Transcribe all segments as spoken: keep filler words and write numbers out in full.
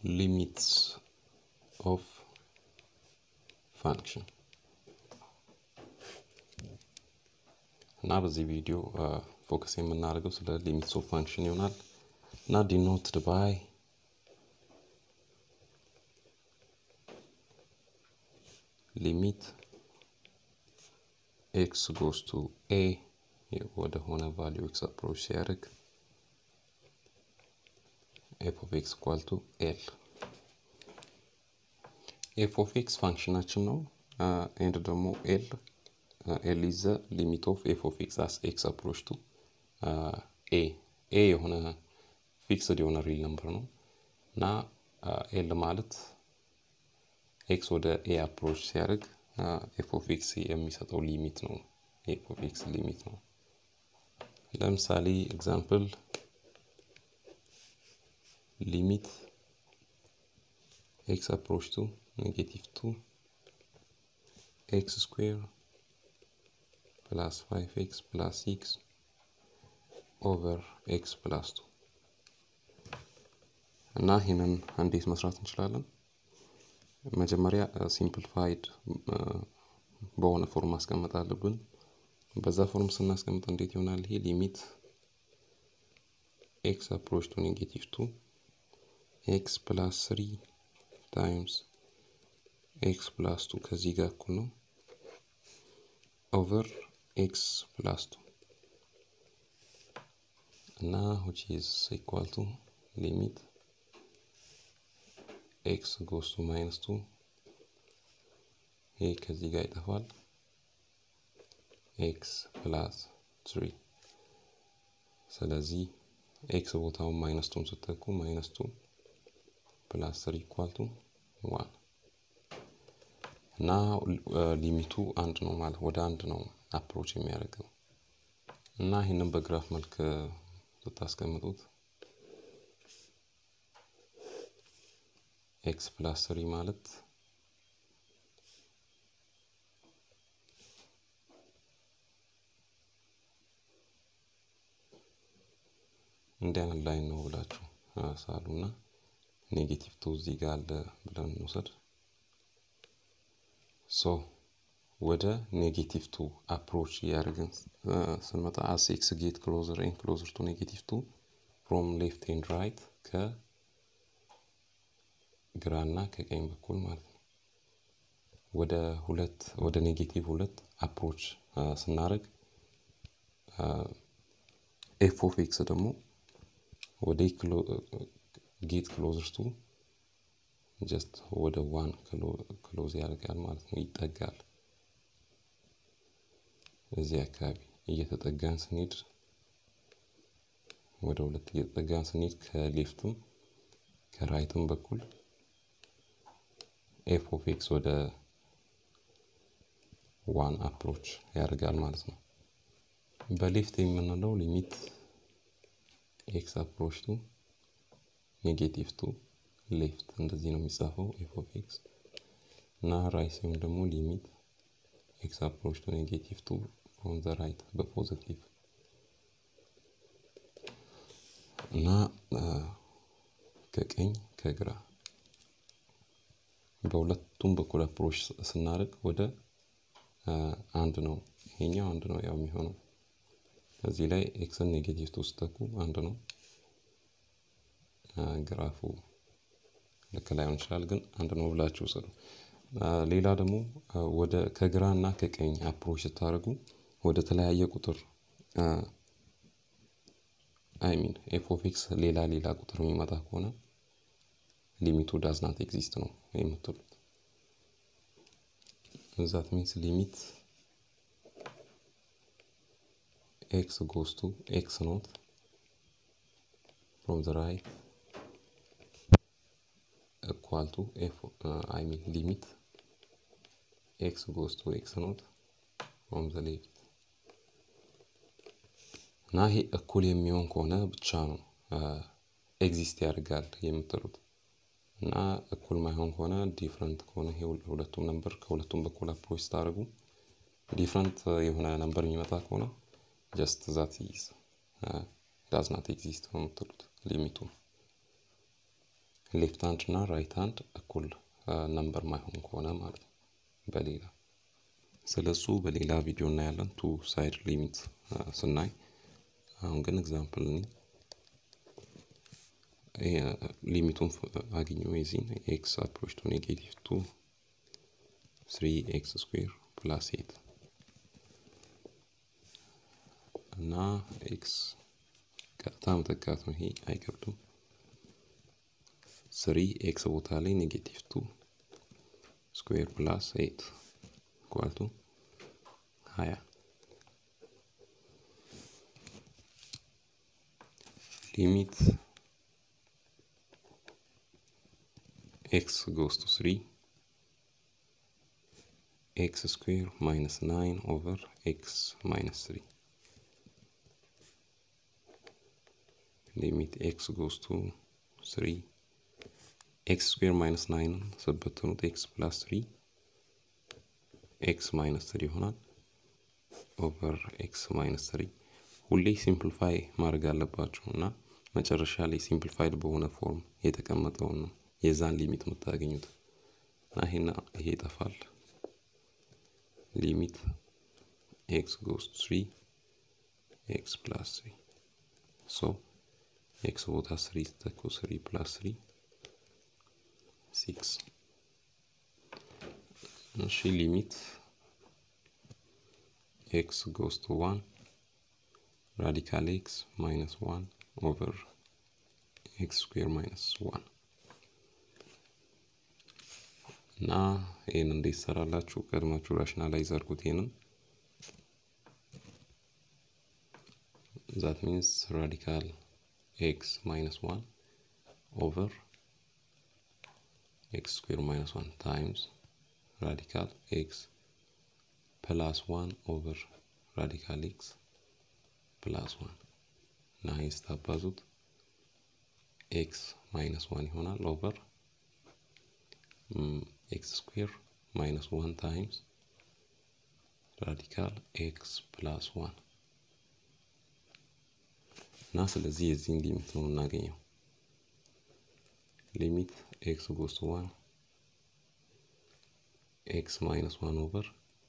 limits of function እና በዚህ ቪዲዮ ፎከስ የምናደርገው ስለ limits of function ይሆናል እና denoted by limit x goes to a ወደ ሆነ value x approach ሲያደርግ f of x equal to l f of x functionation ነው and ደግሞ l uh, l is the limit of f of x as x approach to uh, a a የሆነ fixed የሆነ real number ነው እና uh, l ማለት x ወደ a approach ሲያደርግ uh, f of x የሚሰጠው ሊሚት ነው f of x ሊሚት ነው ለምሳሌ example limit x approach to negative two x square plus five x plus six over x plus two እና ይሄንን እንዴት መስራት እንችላለን መጀመሪያ simplified በሆነ ፎርም ማስቀመጥ አለብን በዛ ፎርም ስናስቀምጥ እንዴት ይሆናል ይሄ ሊሚት x approach to negative two x plus three times x plus two ከዚህ ጋር እኩል ነው over x plus two እና which is equal to limit x goes to minus two ይሄ ከዚህ ጋር ይጠፋል x plus three ስለዚህ x ቦታው minus two ስትተኩ minus two plus three equal to one now uh, ሊሚቱ አንድ ነው ማለት ወደ አንድ ነው አፕሮች የሚያደርገው እና ይሄንን በግራፍ መልክ ተታስቀምጡት x plus three ማለት እንደን ላይን ነው ብላችሁ አሳሉና ኔጌቲቭ two እዚህ ጋር አለ ብለን እንውሰድ ሶ ወደ ኔጌቲቭ two approach ያደርገን ስንመጣ as x get closer and closer to negative two from left and right ከግራና ከቀኝ በኩል ማለት ነው ወደ ሁለት ወደ ኔጌቲቭ ሁለት approach ስናደርግ f of x ደግሞ ወደ get closer to just ወደ one close ያደርጋል ማለት ነው ይጠጋል እዚህ አካባቢ እየተጠጋን ስንሄድ ወደ ሁለት እየተጠጋን ስንሄድ ከሌፍትም ከራይትም በኩል f of x ወደ one approach ያደርጋል ማለት ነው በሌፍት የምንለው ሊሚት x approach to negative two left እንደዚህ ነው የሚጻፈው f of x እና right ሲሆን ደግሞ ሊሚት x approach to negative two from the right በፖዚቲቭ እና ከቀኝ ከግራ በሁለቱም በኩል አፕሮች ስናደርግ ወደ አንድ ነው ይሄኛው አንድ ነው ያው የሚሆነው እዚህ ላይ x ኔጌቲቭ two ስተኩ አንድ ነው ግራፉ ልክ ላይሆን ይችላል ግን አንድ ነው ብላችሁ ሰሩ ሌላ ደግሞ ወደ ከግራና ከቀኝ አፕሮች ስታደርጉ ወደ ተለያየ ቁጥር I mean f of x ሌላ ሌላ ቁጥር የሚመጣ ከሆነ ሊሚቱ does not exist ነው የምትሉት that means limit x goes to x naught from the right equal to f uh, I mean limit x goes to x naught from the left እና ይሄ እኩል የሚሆን ከሆነ ብቻ ነው ኤግዚስት ያደርጋል የምትሉት እና እኩል ማይሆን ከሆነ ዲፈረንት ከሆነ ይሄ ሁለቱም ነምበር ከሁለቱም በኩል አፕሮች ታደርጉ ዲፈረንት የሆነ ነምበር የሚመጣ ከሆነ just that is uh, does not exist ነው የምትሉት ሊሚቱ ሌፍት ሃንድ እና ራይት ሃንድ እኩል ነምበር ማይሆን ከሆነ ማለት ነው በሌላ ስለሱ በሌላ ቪዲዮ እናያለን ቱ ሳይድ ሊሚት ስናይ አሁን ግን ኤግዛምፕል ነው ሊሚቱን አግኘው የዚህን x approach to negative two three x square plus eight እና x ቀጥታ መተካት ነው ይሄ አይከብድም three x ቦታ ላይ negative two square plus eight equal to twenty limit x goes to three x square minus nine over x minus three limit x goes to three x square minus nine ሰበተኑት x plus three x minus three ይሆናል over x minus three ሁሌ ሲምፕሊፋይ ማድረግ አለባችሁና መጨረሻ ላይ ሲምፕሊፋይድ በሆነ ፎርም የተቀመጠው ነው የዛን ሊሚት መታገኙት እና ይሄና ይሄ ይጠፋል ሊሚት x goes to three x plus three so x ቦታ three ተኩ three plus three six እሺ ሊሚት x goes to one radical x minus one over x square minus one እና ይሄን እንዴት ሰራላችሁ ቀድማችሁ ራሽናላይዝ አድርጉት ይሄንን that means radical x minus one over x square minus one times radical x plus one over radical x plus one now ስታባዙት x minus one ይሆናል over um, x square minus one times radical x plus one እና ስለዚህ የዚህን ሊሚት ነው እናገኘው ሊሚት x goes to one x minus one over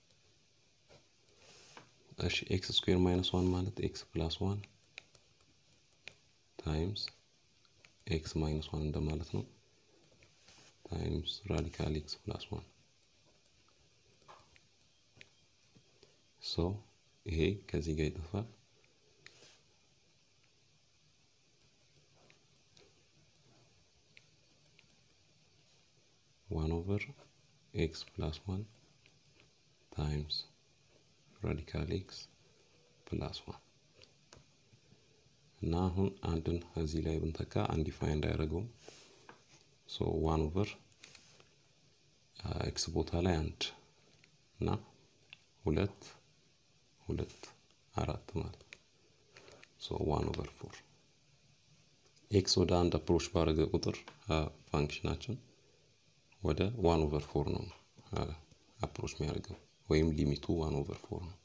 እሺ x square minus one ማለት x plus one times x minus one እንደማለት ነው times radical x plus one so ይሄ ከዚህ ጋር ይጠፋል one over x plus one times radical x plus one እና አሁን አንድን እዚህ ላይ ብንተካ አንዲፋይንድ አያደርገውም so one over uh, x ቦታ ላይ አንድ እና ሁለት ሁለት አራት ማለት so one over four x ወደ አንድ አፕሮች ባረገ ቁጥር ፋንክሽናችን ወደ one over four ነው አፕሮች የሚያደርገው ወይም ሊሚቱ one over four ነው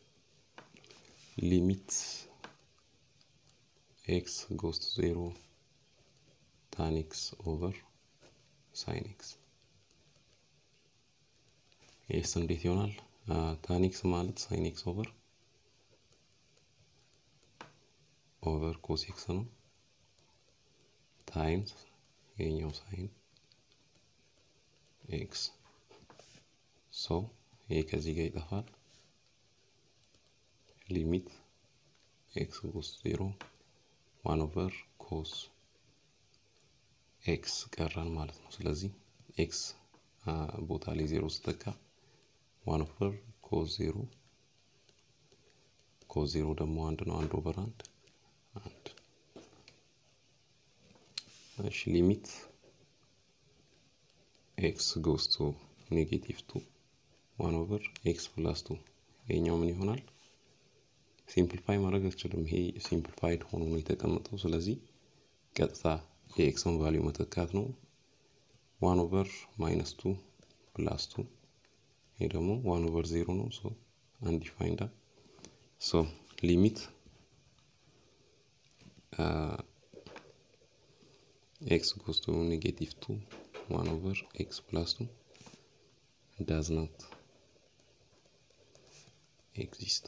ሊሚት x goes to zero tan x over sin x yes እንዴት ይሆናል tan x ማለት sin x over over cos x ነው times የኛው sin x so ይሄ ከዚህ ጋር ይጠፋል ሊሚት x goes to zero one over cos x ቀራን ማለት ነው ስለዚህ x ቦታ ላይ zero ስተካ one over cos zero cos zero ደግሞ አንድ ነው አንድ over አንድ አንድ እሺ ሊሚት x goes to negative two one over x plus two የኛው ምን ይሆናል ሲምፕሊፋይ ማድረግ አትችልም ይሄ ሲምፕሊፋይድ ሆኖ ነው የተቀመጠው ስለዚህ ቀጥታ የኤክስን ቫልዩ መተካት ነው one over minus two plus two ይሄ ደግሞ one over zero ነው so undefined so limit uh, x goes to negative two one over x plus two does not exist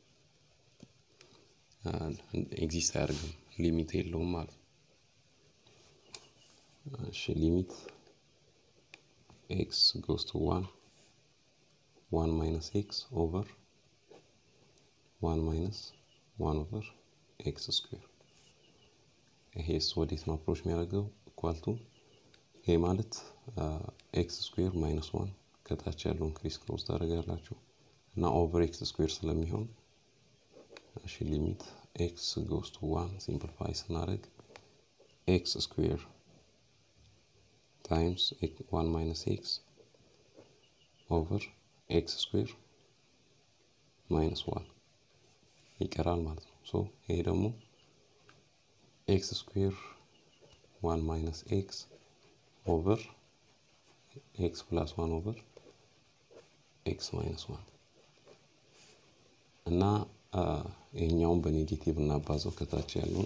and exist አያደርግም ሊሚት የለውም ማለት እሺ ሊሚት x goes to one one minus x over one minus one over x square ይሄስ ወዴት ነው አፕሮች የሚያደርገው equal to ይሄ ማለት x square minus one ከታች ያለው ኢንክሪስ ክሎዝ ታደርጋላችሁ እና over x square ስለሚሆን እሺ ሊሚት x goes to one simplify ስናደርግ x square times one minus x over x square minus one ይቀራል ማለት ነው so ይሄ ደግሞ x square one minus x over x plus one over x minus one እና ይሄኛውን በኔጌቲቭ እና ባዛው ከታች ያለው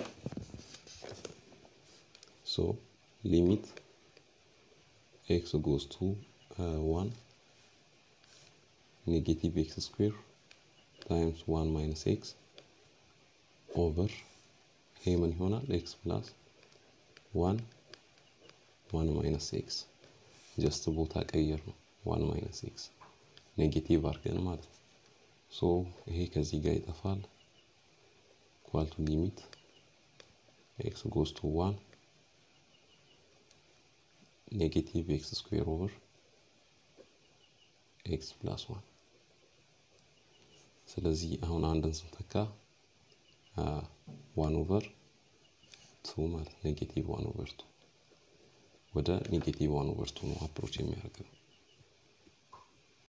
so limit x goes to uh, one negative x square times one minus x over ይሄ ምን ይሆናል x plus one one minus x just ቦታ ቀየር ነው one minus x ኔጌቲቭ አድርገን ማለት ነው so ይሄ ከዚህ ጋር ይጠፋል equal to limit x goes to one negative x square over x plus one ስለዚህ አሁን አንድን ስንተካ one over two ማለት ኔጌቲቭ one over two ወደ ኔጌቲቭ one over two ነው አፕሮች የሚያደርገው